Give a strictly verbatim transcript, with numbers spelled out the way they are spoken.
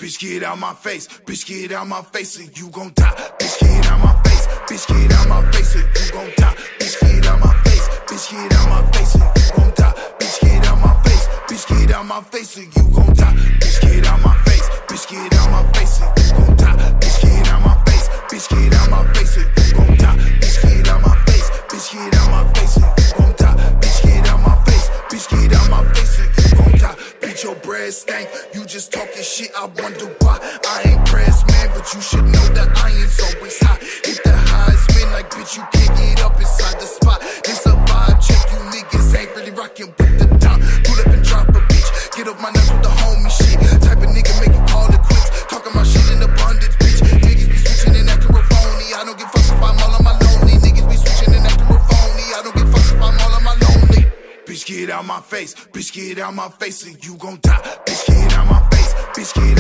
Bitch, get out my face. Bitch, get out my face or you gon' die. Bitch, get out my face. Bitch, get out my face or you gon' die. Bitch, get out my face. Bitch, get out my face or you gon' die. Bitch, get out my face. Bitch, get out my face or you gon' die. Bitch, get out my face. Bitch, get out my face or you gon' die. Bitch, get out my face. Bitch, get out my face or you gon' die. Bitch, get out my face. Bitch, get out my face or you gon' die. Bitch, get out my face. Bitch, get out my face or you gon' die. Bitch, your breath stank. You just talking shit. I wonder why. I ain't pressed, man, but you should know that iron's always hot. Hit the highest man, like bitch, you can't get up inside the spot. It's a vibe check. You niggas ain't really rocking with the top. Pull up and drop a bitch. Get off my nuts with the homie shit. Type of nigga make you call it quits. Talking my shit in abundance, bitch. Niggas be switching and acting real phony. I don't give fucks if I'm all on my lonely. Niggas be switching and acting real phony. I don't give fucks if I'm all on my lonely. Bitch, get out my face. Bitch, get out my face or you gon' die. Bitch, get out my face. Bitch, get